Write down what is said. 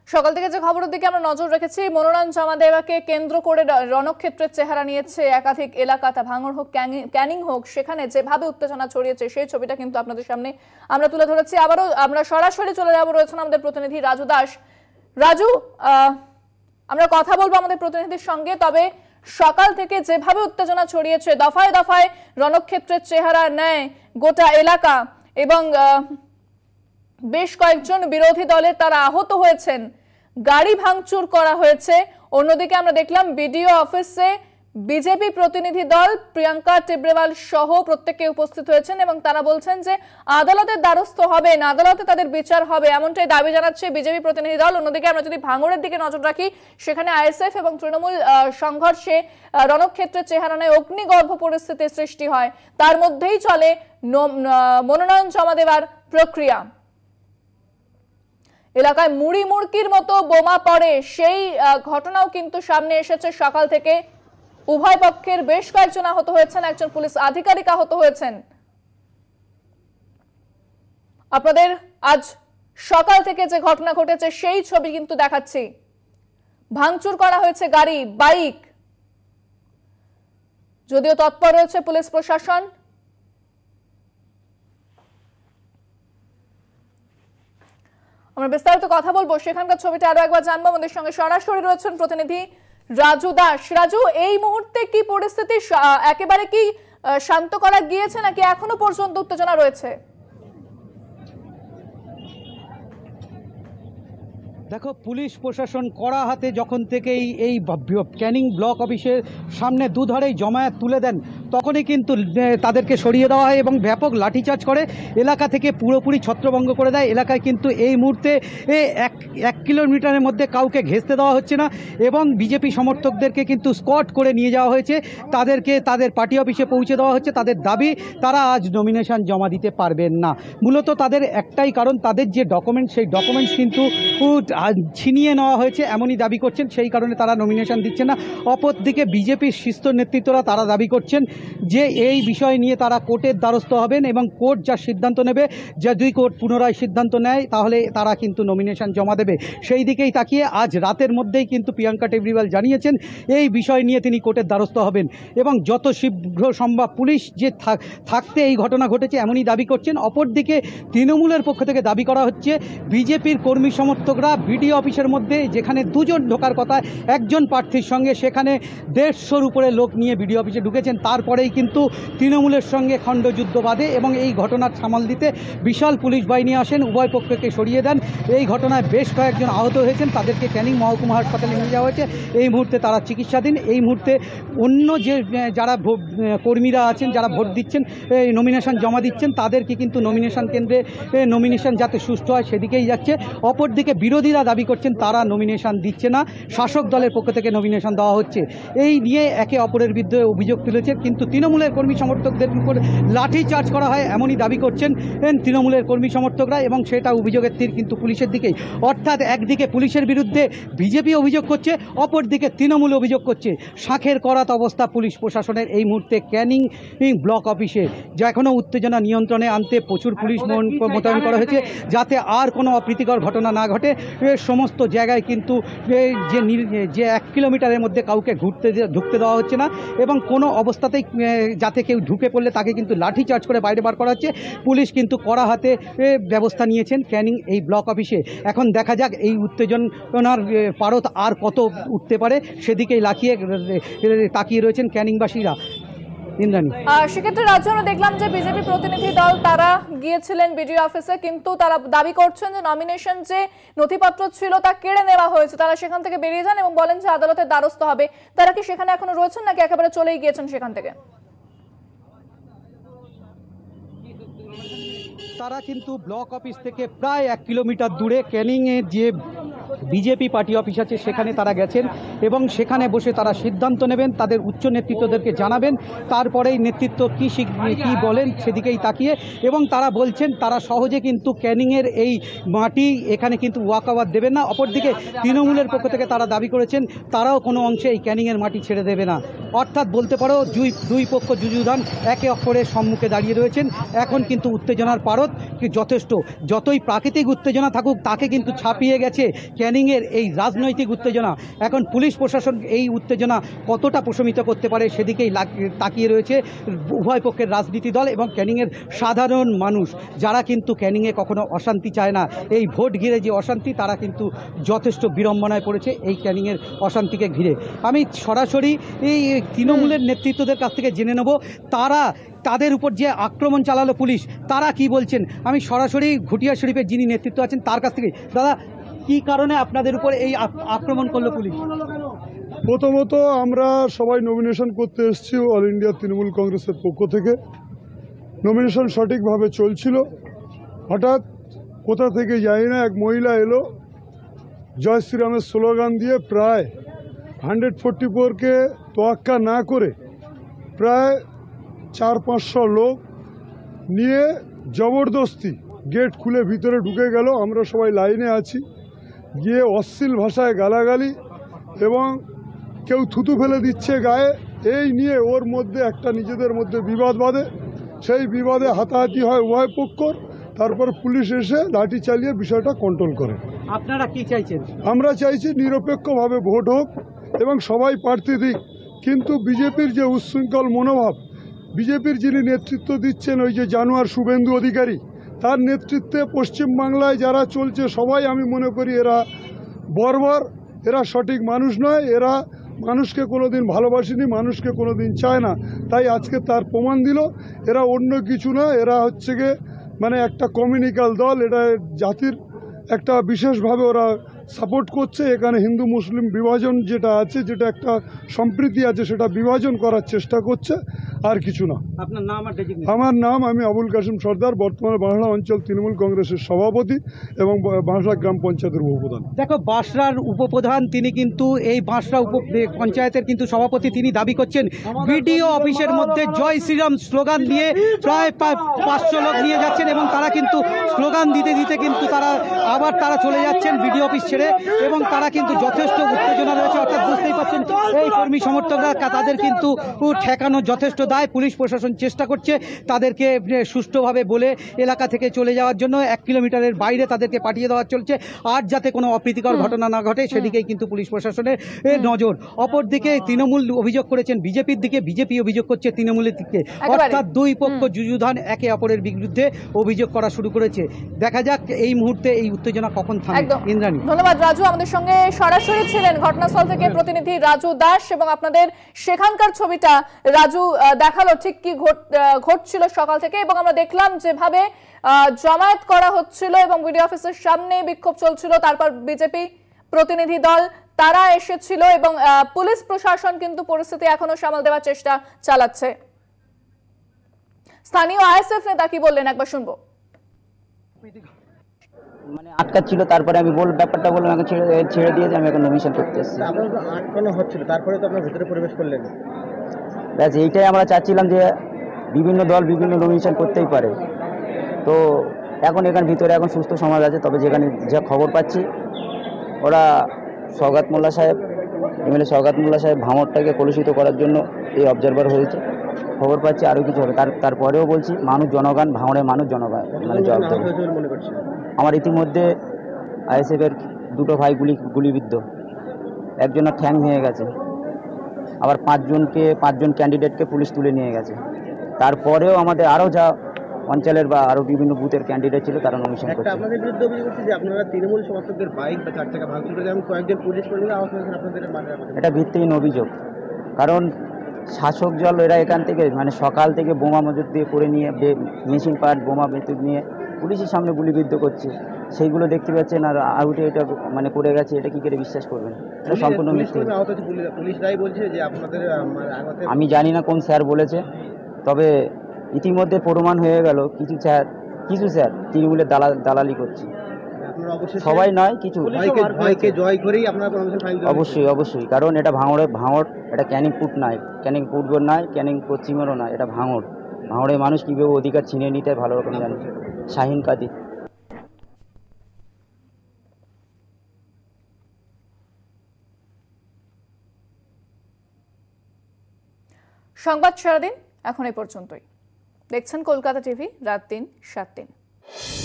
সকাল থেকে যে খবরের দিকে আমরা নজর রেখেছি, মনোনয়ন জমা দেওয়াকে কেন্দ্র করে রণক্ষেত্রের চেহারা নিয়েছে একাধিক এলাকা, তা ভাঙড় হোক ক্যানিং হোক, সেখানে যেভাবে উত্তেজনা ছড়িয়েছে সেই ছবিটা কিন্তু আপনাদের সামনে আমরা তুলে ধরেছি। আবারও আমরা সরাসরি চলে যাব, রয়েছেন আমাদের প্রতিনিধি রাজু দাস। রাজু, আমরা কথা বলবো আমাদের প্রতিনিধির সঙ্গে, তবে সকাল থেকে যেভাবে উত্তেজনা ছড়িয়েছে, দফায় দফায় রণক্ষেত্রের চেহারা নেয় গোটা এলাকা এবং বেশ কয়েকজন বিরোধী দলের তারা আহত হয়েছেন, গাড়ি ভাঙচুর করা হয়েছে। অন্যদিকে আমরা দেখলাম বিডিও অফিসে বিজেপি প্রতিনিধি দল প্রিয়াঙ্কা টেব্রেওয়াল সহ প্রত্যেকে উপস্থিত হয়েছেন এবং তারা বলছেন যে আদালতের দ্বারস্থ হবেন, আদালতে তাদের বিচার হবে, এমনটাই দাবি জানাচ্ছে বিজেপি প্রতিনিধি দল। অন্যদিকে আমরা যদি ভাঙড়ের দিকে নজর রাখি, সেখানে আইএসএফ এবং তৃণমূল সংঘর্ষে রণক্ষেত্রের চেহারা নেয়, অগ্নিগর্ভ পরিস্থিতির সৃষ্টি হয়, তার মধ্যেই চলে মনোনয়ন জমা দেওয়ার প্রক্রিয়া। এলাকায় মুড়ি মুড়কির মতো বোমা পড়ে, সেই ঘটনাও কিন্তু সামনে এসেছে সকাল থেকে। উভয় পক্ষের বেশ কয়েকজন আহত হয়েছেন, একজন পুলিশ আধিকারিক আহত হয়েছেন। আপনাদের আজ সকাল থেকে যে ঘটনা ঘটেছে সেই ছবি কিন্তু দেখাচ্ছি। ভাঙচুর করা হয়েছে গাড়ি, বাইক, যদিও তৎপর রয়েছে পুলিশ প্রশাসন। আমরা বিস্তারিত কথা বলবো, সেখানকার ছবিটা আরো একবার জানবো। আমাদের সঙ্গে সরাসরি রয়েছেন প্রতিনিধি রাজু দাস। রাজু, এই মুহূর্তে কি পরিস্থিতি, একেবারে কি শান্ত করা গিয়েছে নাকি এখনো পর্যন্ত উত্তেজনা রয়েছে? দেখো, পুলিশ প্রশাসন কড়া হাতে যখন থেকেই এই ক্যানিং ব্লক অফিসের সামনে দুধারেই জমায়েত তুলে দেন, তখনই কিন্তু তাদেরকে সরিয়ে দেওয়া হয় এবং ব্যাপক লাঠিচার্জ করে এলাকা থেকে পুরোপুরি ছত্রভঙ্গ করে দেয়। এলাকায় কিন্তু এই মুহূর্তে এক কিলোমিটারের মধ্যে কাউকে ঘেঁষতে দেওয়া হচ্ছে না এবং বিজেপি সমর্থকদেরকে কিন্তু স্কট করে নিয়ে যাওয়া হয়েছে, তাদেরকে তাদের পার্টি অফিসে পৌঁছে দেওয়া হচ্ছে। তাদের দাবি, তারা আজ নমিনেশন জমা দিতে পারবেন না। মূলত তাদের একটাই কারণ, তাদের যে ডকুমেন্টস, সেই ডকুমেন্টস কিন্তু ছিনিয়ে নেওয়া হয়েছে এমনই দাবি করছেন, সেই কারণে তারা নমিনেশন দিচ্ছে না। অপরদিকে বিজেপির শীর্ষ নেতৃত্বরা তারা দাবি করছেন যে এই বিষয় নিয়ে তারা কোর্টের দ্বারস্থ হবেন এবং কোর্ট যা সিদ্ধান্ত নেবে, যদি কোর্ট পুনরায় সিদ্ধান্ত নেয় তাহলে তারা কিন্তু নমিনেশন জমা দেবে। সেই দিকেই তাকিয়ে আজ রাতের মধ্যেই কিন্তু প্রিয়াঙ্কা টেব্রেওয়াল জানিয়েছেন এই বিষয় নিয়ে তিনি কোর্টের দ্বারস্থ হবেন এবং যত শীঘ্র সম্ভব পুলিশ যে থাকতে এই ঘটনা ঘটেছে এমনই দাবি করছেন। অপরদিকে তৃণমূলের পক্ষ থেকে দাবি করা হচ্ছে বিজেপির কর্মী সমর্থকরা বিডিও অফিসের মধ্যে যেখানে দুজন ঢোকার কথা একজন প্রার্থীর সঙ্গে, সেখানে 150-র উপরে লোক নিয়ে বিডিও অফিসে ঢুকেছেন। তারপরেই কিন্তু তৃণমূলের সঙ্গে খণ্ডযুদ্ধ বাধে এবং এই ঘটনার সামাল দিতে বিশাল পুলিশ বাহিনী আসেন, উভয় পক্ষকে সরিয়ে দেন। এই ঘটনায় বেশ কয়েকজন আহত হয়েছেন, তাদেরকে ক্যানিং মহকুমা হাসপাতালে নিয়ে যাওয়া হয়েছে। এই মুহূর্তে তারা চিকিৎসাধীন। এই মুহূর্তে অন্য যে যারা কর্মীরা আছেন, যারা ভোট দিচ্ছেন, নমিনেশন জমা দিচ্ছেন, তাদেরকে কিন্তু নমিনেশন কেন্দ্রে নমিনেশন যাতে সুষ্ঠু হয় সেদিকেই যাচ্ছে। অপরদিকে বিরোধীরা দাবি করছেন তারা নমিনেশন দিচ্ছে না, শাসক দলের পক্ষ থেকে নমিনেশন দেওয়া হচ্ছে। এই নিয়ে একে অপরের বিরুদ্ধে অভিযোগ তুলেছে, কিন্তু তৃণমূলের কর্মী সমর্থকদের উপর লাঠি চার্জ করা হয় এমনই দাবি করছেন তৃণমূলের কর্মী সমর্থকরা এবং সেটা অভিযোগের তীর কিন্তু পুলিশের দিকেই। অর্থাৎ একদিকে পুলিশের বিরুদ্ধে বিজেপি অভিযোগ করছে, অপরদিকে তৃণমূল অভিযোগ করছে। শাঁখের করাত অবস্থা পুলিশ প্রশাসনের এই মুহূর্তে ক্যানিং ব্লক অফিসে, যা এখনও উত্তেজনা নিয়ন্ত্রণে আনতে প্রচুর পুলিশ মোতায়েন করা হয়েছে যাতে আর কোনো অপ্রীতিকর ঘটনা না ঘটে। সমস্ত জায়গায় কিন্তু যে 1 কিলোমিটারের মধ্যে কাউকে ঢুকতে দেওয়া হচ্ছে না এবং কোনো অবস্থাতেই যাতে কেউ ঢুকে পড়লে তাকে কিন্তু লাঠি চার্জ করে বাইরে বার করা হচ্ছে। পুলিশ কিন্তু কড়া হাতে ব্যবস্থা নিয়েছেন ক্যানিং এই ব্লক অফিসে। এখন দেখা যাক এই উত্তেজনার পারদ আর কত উঠতে পারে, সেদিকেই তাকিয়ে রয়েছেন ক্যানিংবাসীরা। সেক্ষেত্রে রাজ্য আমরা দেখলাম যে বিজেপি প্রতিনিধি দল তারা গিয়েছিলেন বিডিও অফিসে, কিন্তু তারা দাবি করছেন যে নমিনেশন যে নথিপত্র ছিল তা কেড়ে নেওয়া হয়েছে। তারা সেখান থেকে বেরিয়ে যান এবং বলেন যে আদালতের দ্বারস্থ হবে। তারা কি সেখানে এখনো রয়েছেন নাকি একেবারে চলেই গিয়েছেন সেখান থেকে? তারা কিন্তু ব্লক অফিস থেকে প্রায় 1 কিলোমিটার দূরে ক্যানিংয়ে যে বিজেপি পার্টি অফিস আছে সেখানে তারা গেছেন এবং সেখানে বসে তারা সিদ্ধান্ত নেবেন, তাদের উচ্চ নেতৃত্বদেরকে জানাবেন, তারপরেই নেতৃত্ব কী বলেন সেদিকেই তাকিয়ে। এবং তারা বলছেন তারা সহজে কিন্তু ক্যানিংয়ের এই মাটি এখানে কিন্তু ওয়াকওভার দেবেন না। অপরদিকে তৃণমূলের পক্ষ থেকে তারা দাবি করেছেন তারাও কোনো অংশে এই ক্যানিংয়ের মাটি ছেড়ে দেবে না। অর্থাৎ বলতে পারো দুই পক্ষ যুযুধান একে অপরের সম্মুখে দাঁড়িয়ে রয়েছেন। এখন কিন্তু উত্তেজনার পারদ যথেষ্ট, যতই প্রাকৃতিক উত্তেজনা থাকুক তাকে কিন্তু ছাপিয়ে গেছে ক্যানিং ক্যানিংয়ের এই রাজনৈতিক উত্তেজনা, এখন পুলিশ প্রশাসন এই উত্তেজনা কতটা প্রশমিত করতে পারে সেদিকেই তাকিয়ে রয়েছে উভয় পক্ষের রাজনীতি দল এবং ক্যানিংয়ের সাধারণ মানুষ, যারা কিন্তু ক্যানিংয়ে কখনো অশান্তি চায় না। এই ভোট ঘিরে যে অশান্তি, তারা কিন্তু যথেষ্ট বিড়ম্বনায় পড়েছে এই ক্যানিংয়ের অশান্তিকে ঘিরে। আমি সরাসরি এই তৃণমূলের নেতৃত্বদের কাছ থেকে জেনে নেব তাদের উপর যে আক্রমণ চালালো পুলিশ, তারা কি বলছেন। আমি সরাসরি ঘুটিয়া শরীফের যিনি নেতৃত্ব আছেন তার কাছ থেকে, দাদা কি কারণে আপনাদের উপর এই আক্রমণ করলো পুলিশ? প্রথমত আমরা সবাই নমিনেশন করতে এসেছি অল ইন্ডিয়া তৃণমূল কংগ্রেসের পক্ষ থেকে। নমিনেশন সঠিকভাবে চলছিল, হঠাৎ কোথা থেকে যাই না এক মহিলা এলো, জয় শ্রীরামের স্লোগান দিয়ে প্রায় 144কে তোয়াক্কা না করে প্রায় 400-500 লোক নিয়ে জবরদস্তি গেট খুলে ভিতরে ঢুকে গেল। আমরা সবাই লাইনে আছি, গিয়ে অশ্লীল ভাষায় গালাগালি এবং কেউ থুতু ফেলে দিচ্ছে গায়ে, এই নিয়ে ওর মধ্যে একটা নিজেদের মধ্যে বিবাদ বাঁধে। সেই বিবাদে হাতাহাতি হয় উভয় পক্ষর, তারপর পুলিশ এসে লাঠি চালিয়ে বিষয়টা কন্ট্রোল করে। আপনারা কি চাইছেন? আমরা চাইছি নিরপেক্ষভাবে ভোট হোক এবং সবাই প্রার্থী দিক, কিন্তু বিজেপির যে উচ্ছৃঙ্খল মনোভাব, বিজেপির যিনি নেতৃত্ব দিচ্ছেন ওই যে জানোয়ার শুভেন্দু অধিকারী, তার নেতৃত্বে পশ্চিমবাংলায় যারা চলছে সবাই আমি মনে করি এরা বর্বর, এরা সঠিক মানুষ নয়, এরা মানুষকে কোনোদিন ভালোবাসেনি, মানুষকে কোনোদিন চায় না। তাই আজকে তার প্রমাণ দিল। এরা অন্য কিছু না, এরা হচ্ছে গিয়ে মানে একটা কমিউনিক্যাল দল, এটা জাতির একটা বিশেষভাবে ওরা সাপোর্ট করছে। এখানে হিন্দু মুসলিম বিভাজন যেটা আছে, যেটা একটা সম্প্রীতি আছে, সেটা বিভাজন করার চেষ্টা করছে, আর কিছু না। আপনার নাম আর ডেজিগনেশন? আমার নাম, আমি আবুল কাসিম সর্দার, বর্তমানে বাঁশড়া অঞ্চল তৃণমূল কংগ্রেসের সভাপতি এবং বাঁশড়া গ্রাম পঞ্চায়েতের উপপ্রধান। দেখো, বাঁশড়ার উপপ্রধান তিনি, কিন্তু এই বাঁশড়া পঞ্চায়েতের কিন্তু সভাপতি তিনি দাবি করছেন বিডিও অফিসের মধ্যে জয় শ্রীরাম স্লোগান দিয়ে প্রায় 500 লোক নিয়ে যাচ্ছেন এবং তারা কিন্তু স্লোগান দিতে দিতে কিন্তু তারা চলে যাচ্ছেন বিডিও অফিস ছেড়ে এবং তারা কিন্তু যথেষ্ট উত্তেজনা রয়েছে। অর্থাৎ বুঝতেই পারছেন এই কর্মী সমর্থকরা, তাদের কিন্তু ঠেকানো যথেষ্ট দায়। পুলিশ প্রশাসন চেষ্টা করছে তাদেরকে সুষ্ঠুভাবে বলে এলাকা থেকে চলে যাওয়ার জন্য, 1 কিলোমিটারের বাইরে তাদেরকে পাঠিয়ে দেওয়া চলছে, আর যাতে কোনো অপ্রীতিকর ঘটনা না ঘটে সেদিকেই কিন্তু পুলিশ প্রশাসনের নজর। অপরদিকে তৃণমূল অভিযোগ করেছেন বিজেপির দিকে, বিজেপি অভিযোগ করছে তৃণমূলের দিকে, অর্থাৎ দুই পক্ষ যুযুধান একে অপরের বিরুদ্ধে অভিযোগ করা শুরু করেছে। দেখা যাক এই মুহূর্তে এই উত্তেজনা কখন থামে। ইন্দ্রাণী, ধন্যবাদ। রাজু আমাদের সঙ্গে সরাসরি ছিলেন ঘটনাস্থল থেকে প্রতিনিধি রাজু দাস, এবং আপনাদের সেখানকার ছবিটা রাজু দেখালো ঠিক কি ঘটছিল সকাল থেকে। এবং আমরা দেখলাম যেভাবে জমায়েত করা হচ্ছিল এবং বিডিও অফিসের সামনে বিক্ষোভ চলছিল, তারপর বিজেপি প্রতিনিধি দল তারা এসেছিল এবং পুলিশ প্রশাসন কিন্তু পরিস্থিতি এখনো সামাল দেওয়ার চেষ্টা চালাচ্ছে। স্থানীয় আইএসএফ নেতা কি বললেন একবার শুনবো। মানে আটকাচ্ছিল, তারপরে আমি ব্যাপারটা বললাম, আমাকে ছেড়ে দিয়েছে, আমি এখন নমিনেশন করতে এসেছি। আটকানো হচ্ছিল, তারপরে তো আপনার ভিতরে প্রবেশ করলেন। ব্যাস এইটাই আমরা চাচ্ছিলাম যে বিভিন্ন দল বিভিন্ন নমিনেশন করতেই পারে। তো এখন এখানে ভিতরে এখন সুস্থ সমাজ আছে, তবে যেখানে যা খবর পাচ্ছি ওরা সওগাত মোল্লা সাহেব, এমএলএ সওগাত মোল্লা সাহেব ভাঙড়টাকে কলুষিত করার জন্য এই অবজারভার হয়েছে। খবর পাচ্ছি আরও কিছু হবে, তারপরেও বলছি মানুষ জনগণ, ভাঙড়ের মানুষ জনগণ মানে জবাব দেবে। আমার ইতিমধ্যে আইএসএফের 2 ভাই গুলিবিদ্ধ, একজনের ঠ্যাং ভেঙে গেছে, আবার 5জন ক্যান্ডিডেটকে পুলিশ তুলে নিয়ে গেছে। তারপরেও আমাদের আরও যা অঞ্চলের বা আরও বিভিন্ন বুথের ক্যান্ডিডেট ছিল তারা নমিনেশন করছে। আপনাদের বিরুদ্ধে অভিযোগ করছে যে আপনারা তৃণমূল সমর্থকদের বাইক বা 4 চাকা ভাঙচুর করে কয়েকজন পুলিশ কর্মী আহত হয়েছেন আপনাদের। এটা ভিত্তিহীন অভিযোগ, কারণ শাসক দল এরা এখান থেকে মানে সকাল থেকে বোমা মজুত দিয়ে করে নিয়ে মেশিন পার্ট বোমা মজুত নিয়ে পুলিশের সামনে গুলিবিদ্ধ করছে, সেইগুলো দেখতে পাচ্ছেন। আর আউটে এটা মানে করে গেছে, এটা কি করে বিশ্বাস করবেন? এটা সম্পূর্ণ মিথ্যে। পুলিশরাই বলছে যে আপনাদের, আমি জানি না কোন স্যার বলেছে, তবে ইতিমধ্যে প্রমাণ হয়ে গেল কিছু স্যার তৃণমূলের দালালি করছে। সবাই নয়, কিছু। অবশ্যই, কারণ এটা ভাঙড়, এটা ক্যানিং পুট নয়, ক্যানিং পূর্বর নয়, ক্যানিং পশ্চিমেরও নয়, এটা ভাঙড়ের মানুষ কীভাবে অধিকার ছিনিয়ে নিতে ভালো রকম জানে। শাহিন কাদির। সংবাদ সারাদিন এখন এই পর্যন্তই। দেখছেন কলকাতা টিভি, রাত 3, 7 দিন।